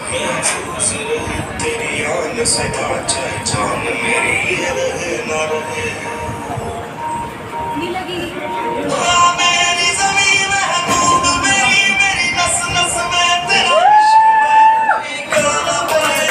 महफूज रहे तेरी आन से बाचा जान मेरी ये रहे ना रहे हाँ मेरी ज़मीं महबूब मेरी मेरी नस नस में तेरा इश्क है गाना बने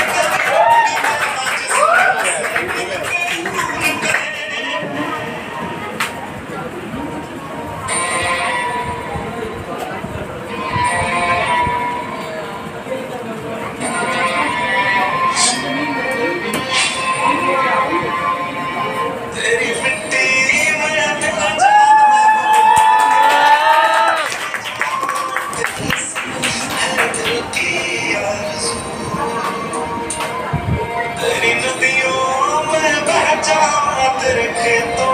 तेरी मिट्टी में तेरा दिल की आरज़ू तेरी नदियों में बह जाऊं तेरे खेतों